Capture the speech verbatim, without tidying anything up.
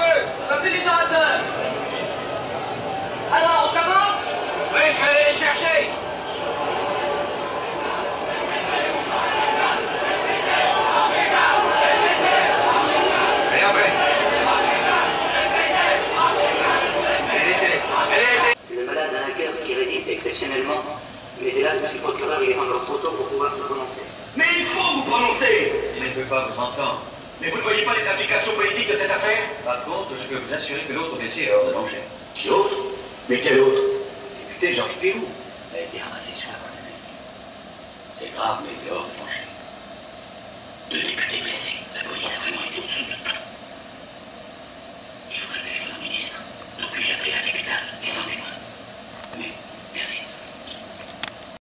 peu. Sortez les orateurs. Alors, on commence? Oui, je vais aller les chercher. Allez, entrez. Allez, laissez-les. Allez, laissez-les. Le malade a un cœur qui résiste exceptionnellement, mais hélas, monsieur le procureur, il est encore trop tôt pour pouvoir se prononcer. Mais il faut vous prononcer. Je ne peux pas vous entendre. Mais vous ne voyez pas les implications politiques de cette affaire? Par contre, je peux vous assurer que l'autre dossier est hors de danger. L'autre? Mais quel autre? Député Georges Pérou a été ramassé sur la voie de nuit. C'est grave, mais il est hors de danger. Deux députés blessés.